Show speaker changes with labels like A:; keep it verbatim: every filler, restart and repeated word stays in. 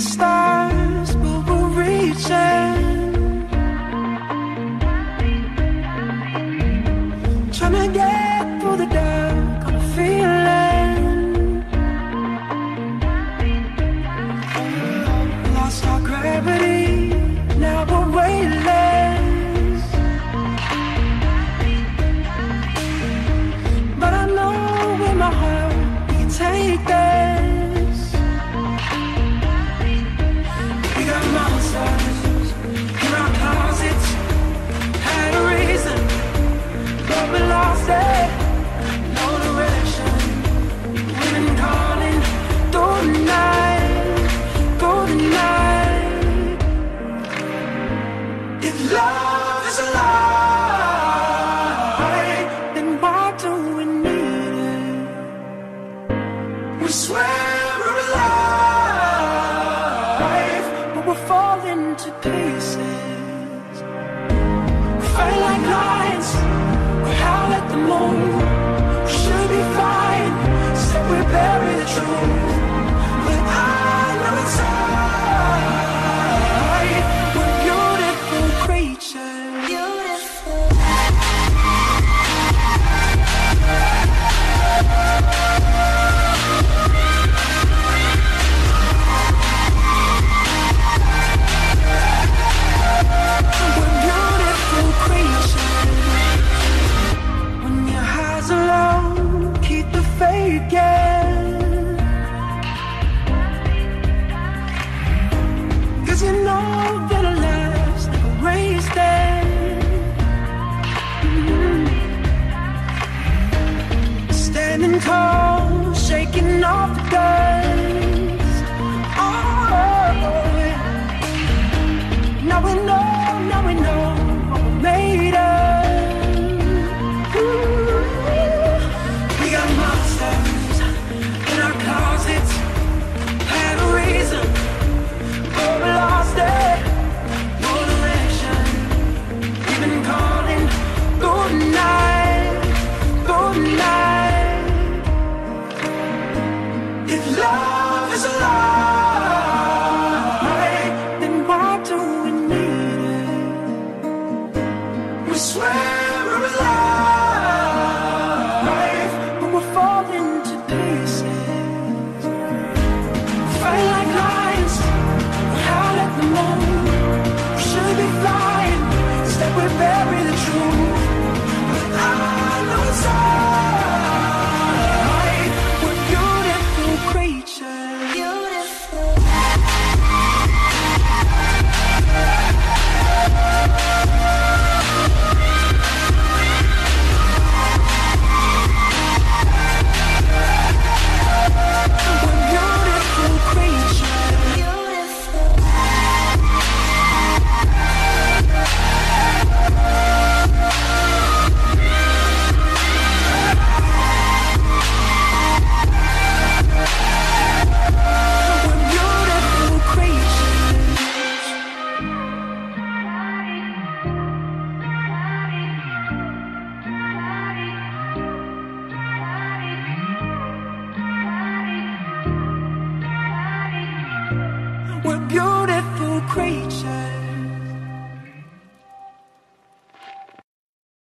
A: stars, but we're reaching. Trying to get through the dark, I'm feeling. Lost our gravity, now we're weightless. But I know in my heart we can take this. We got monsters in our closets, had a reason, but we lost it. No direction, we've been calling through the night, through the night. If love is a lie, then why do we need it? We swear we're alive, but we're falling to pieces. We fight like lions, we howl at the moon. We should be fine, said we bury the truth. But I know it's right, we're beautiful creatures. Beautiful. We're beautiful creatures. When your highs are low, keep the faith, yeah. 'Cause you know that our lives never wasted. Mm. Standing tall, shaking off the dust. Oh, now we know, now we know what we made of. Ooh. We got monsters in our closets, had a reason, but we lost it. No direction, we've been calling through the night, through the night. If love is a lie, then why do we need it? We swear we're alive, but we're falling to pieces. Fight like lions, we howl at the moon. We should be flying, instead we bury the truth. But I know it's right, we're beautiful creatures. Beautiful. We're beautiful creatures. Beautiful. We're beautiful creatures. We're beautiful creatures.